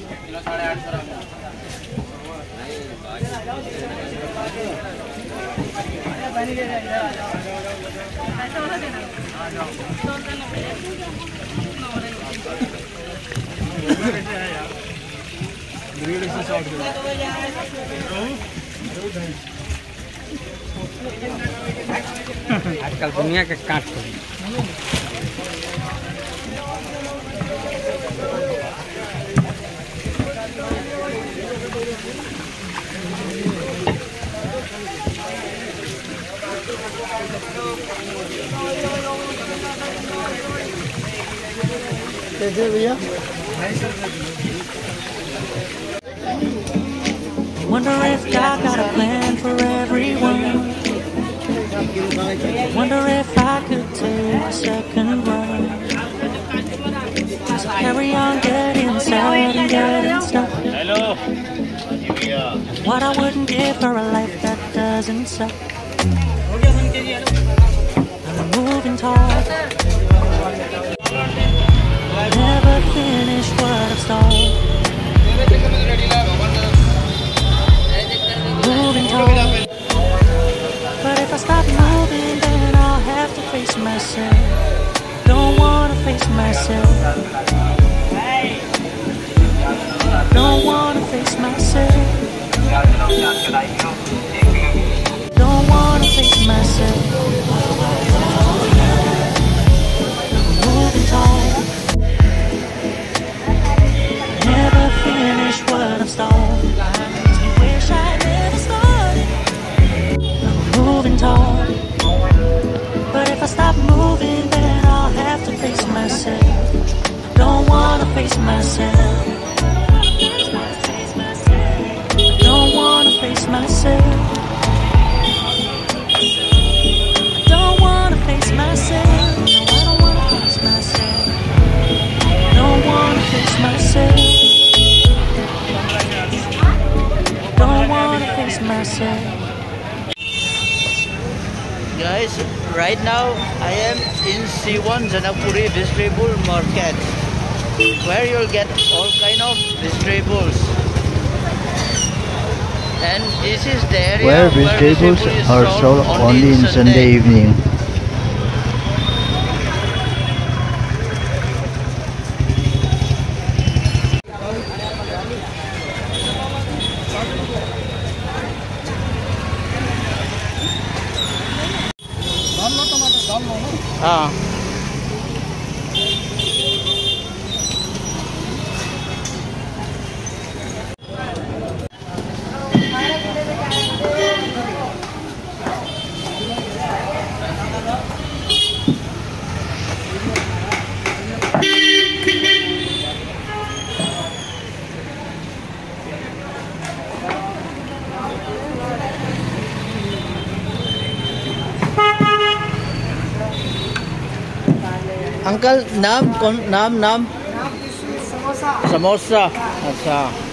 आजकल दुनिया के काट कैसे भैया? Wonder if God got a plan for everyone. Wonder if I could take a second run. Just carry on getting sad and getting stuck. Hello. What I wouldn't give for a life that doesn't suck. I'm moving tall. Never finish what I've started. Moving tall. But if I stop moving, then I'll have to face myself. Don't wanna face myself. Don't wanna face myself. Don't wanna face myself. Moving tall. Never finish what I've started. Makes me wish I never started. I'm moving tall. But if I stop moving, then I'll have to face myself. Don't wanna face myself. Don't wanna face myself. Don't wanna face myself. No, I don't wanna face myself. Don't wanna face myself. Don't wanna face myself. Guys, right now I am in C1Janakpuri vegetable market, where you'll get all kind of vegetables. And this is the area where vegetables are sold only in Sunday evening. Uncle नाम कौन नाम नाम समोसा अच्छा